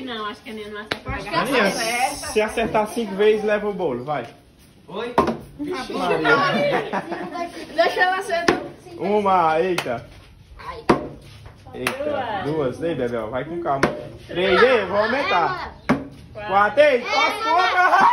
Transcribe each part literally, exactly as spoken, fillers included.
não, acho que a Aninha não acertou. Acho que Aninha, acerta. Se acertar cinco vezes, leva o bolo, vai. Oi? Vixe, Maria. Deixa ela acertar. Uma, eita. Eita, duas. Ei, Bebel, vai com calma. Três, ei, eu vou aumentar. Quatro, ei, quatro, quatro.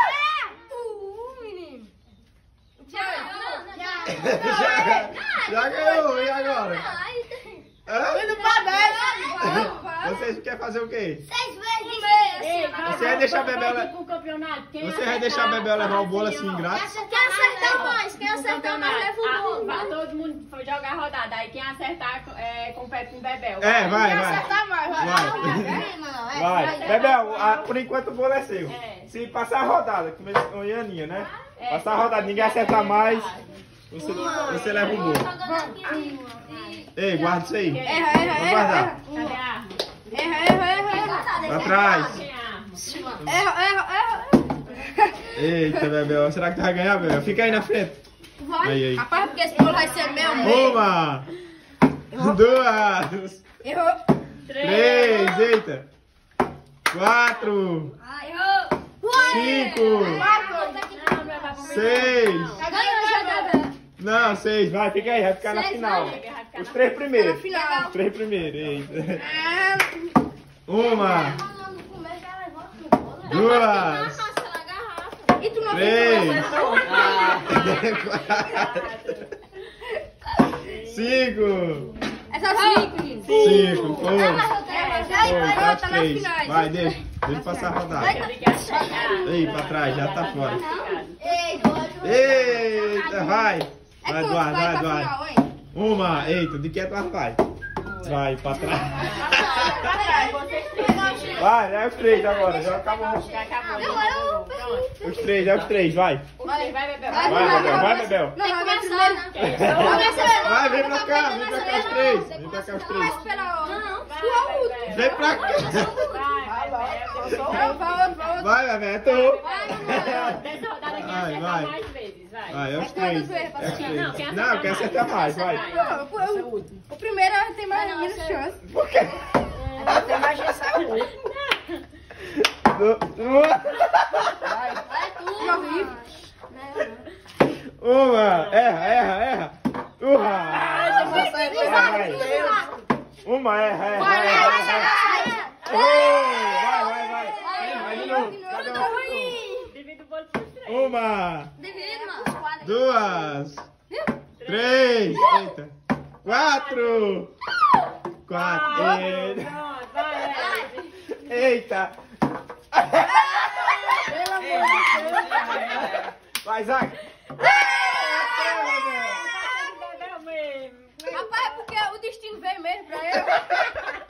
Já, já ganhou, e agora? Hã? Indo pra dez. Vocês querem fazer o quê? Seis vezes. Ei, vai, Você vai deixar a Bebel le- pro campeonato. Quem Você vai acertar deixar a Bebel levar o bolo assim, assim, ó. grátis? Quem acertar mais, quem No acertar mais leva o campeonato. bolo. Ah, vai, todo mundo foi jogar a rodada. Aí quem acertar é, compete com o Bebel. É, vai, Quem vai. acertar mais, vai. Vai. Vai. Bebel, a- por enquanto o bolo é seu. É. Se passar a rodada, começa com a Aninha, né? É, Passar a rodada, ninguém acertar mais, você, você leva o bolo. Ei, guarda isso aí. Erra, erra, Vou erra, guardar. erra. Cadê a arma? Erra, erra, erra, erra. Pra trás. Tem a arma. Erra, erra, erra. Eita, Bebel. Será que tu vai ganhar, Bebel? Fica aí na frente. Vai. Aí, aí. Rapaz, porque esse bolo vai ser meu mesmo. Uma. Duas. Errou. Três. Eita. Quatro. Cinco. Não, Bebel, vai Seis. Ganhou já, Não, seis. Vai, fica aí. Vai ficar na final. Os três primeiros. Final. Os três primeiros. Eita. Uma. Duas. E tu não Três. fez Cinco. É só cinco, gente. Cinco. Foi. Já Foi. vai Quatro, tá na três. final. Vai, deixa. Deixa passar a rodada. Ei, pra trás, já tá fora. Eita, vai. É Vai, quanto Eduardo, vai vai, pra Eduardo. final, hein? Uma. Eita, de que Eduardo vai? Vai, pra trás. Vai, é os três agora. Já acabou. Já acabou. Pronto. Os três, é os três, vai. Vai, vai, Bebel. Vai, Bebel, vai, Bebel. Não, vai ver primeiro. Vai, vem pra cá, vem pra cá os três. Vem pra cá os Vai três. esperar, ó. Tu é o último. Vem pra cá. Vai, vai, Bebel. Vai, vai, vai. Vai, Bebel, é tu. Dessa rodada quem Vai, acertar vai. mais vezes, vai. Vai, é os É três. quantos erros, É os Pastinha? Não, quem três. acertar Não, quer mais. acertar mais, vai. Não, o, o, o primeiro tem mais menos chance. Por quê? Tem mais chance. Du- Uma. Uma. Erra, erra, erra. Urra. Vai, vai. Uma, erra, erra, erra, erra. Oh, vai, vai, vai. Vai de novo. Cadê o outro? Divide o bolo por três. Uma. Duas. Três. Eita. Quatro. Quatro. Eita. Pronto, vai, Bebel. Eita. Vai, Zac. Bebel mesmo. Rapaz, é porque o destino veio mesmo pra eu.